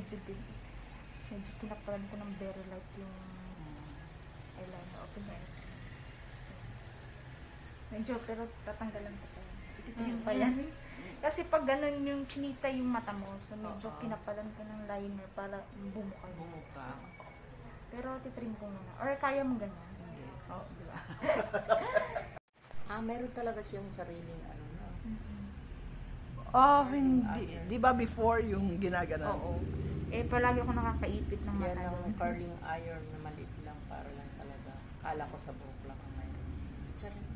medyo din. Medyo pinapalan ko ng very light yung eyeliner. Open your eyes. Medyo, pero tatanggalan ko pa yan. Ititrim pa yan. Kasi pag ganun yung chinita yung mata mo, so medyo pinapalan ko ng liner para bumuka. Bumuka. Pero titrim ko muna. Or kaya mo ganyan? Hindi. Oo, di ba? Meron talaga siyang sariling ano na. Hindi. Di ba before yung ginaganon? Oo. Palagi ako nakakaipit ng mata. Yan ang curling iron na maliit lang para lang talaga. Kala ko sa buhok lang ang mayroon. Charing.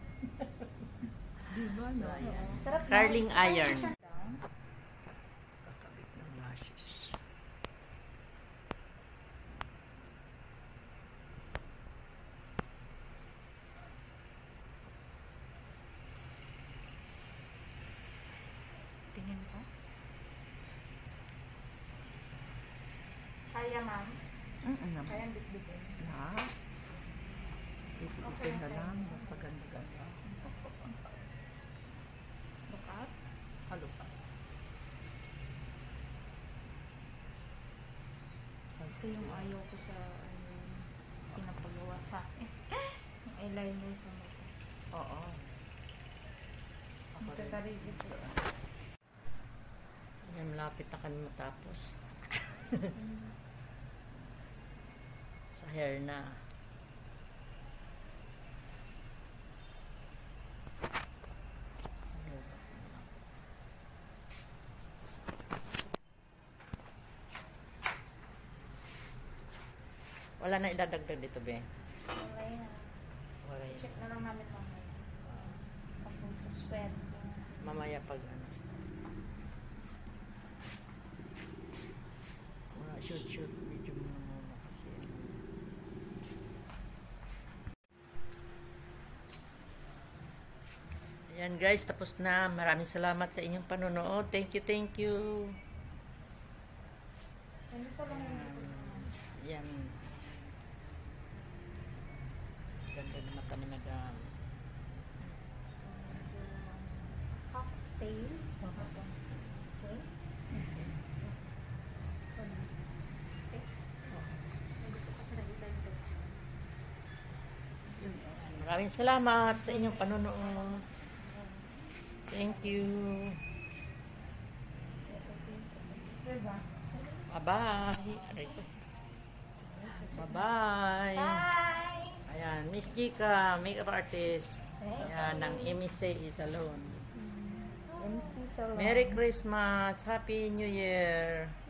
Di ba, no? Sarap na. Curling iron. Kakabit ng lashes. Tingin ko. Kaya, ma'am. Naman. Kaya ang bitbitin. Na? Itiisin na lang. Basta ganda-ganda. Look up. Halo pa. Ito yung ayaw ko sa pinapagawa sa akin. Yung eyeliner sa mata. Oo. Yung sa sarili ko. Yan, malapit na kami matapos. Sa hair na. Wala na idadagdag dito, be. Wala yan. Wala yan. Check na lang namin mamaya. Pagpunta sa sweat. Mamaya pag ano. Wala, shoot. Medyo muna kasi. Ayan guys, tapos na. Maraming salamat sa inyong panonood. Thank you. Ano pa lang Yan. Ganda na mata ni Madam. half tail. Okay. Gusto ko sa nagitay ko. Maraming salamat sa inyong panonood. Thank you. Diba? Bye-bye. Bye-bye. Bye! Ayan, Miss Jika, makeup artist. Ayan, ng MSA Salon. MC Salon. Merry Christmas! Happy New Year!